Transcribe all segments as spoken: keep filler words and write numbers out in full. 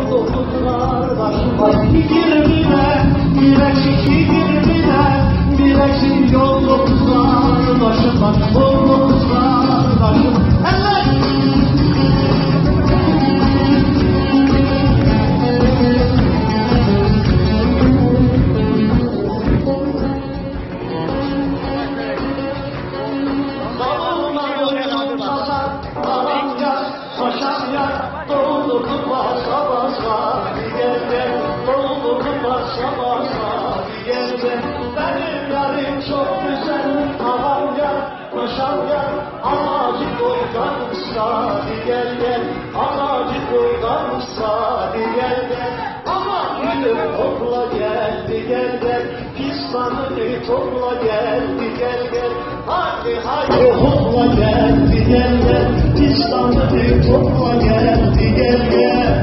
doldurdular başıma. Yirmine, direksiz yirmine, direksiz yol dokuzlar başıma. On dokuzlar başıma. Evet! Benim yarim çok güzel, ağam yar, paşam yar, anacık boydan müsaade gel gel, anacık boydan müsaade gel gel, aman gülüm topla geldi gel gel, pistanını topla geldi gel gel, hadi hadi topla geldi gel gel, pistanını topla geldi gel gel.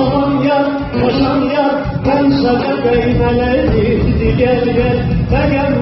Koşan yar, ben sana beymeleri gel gel, ben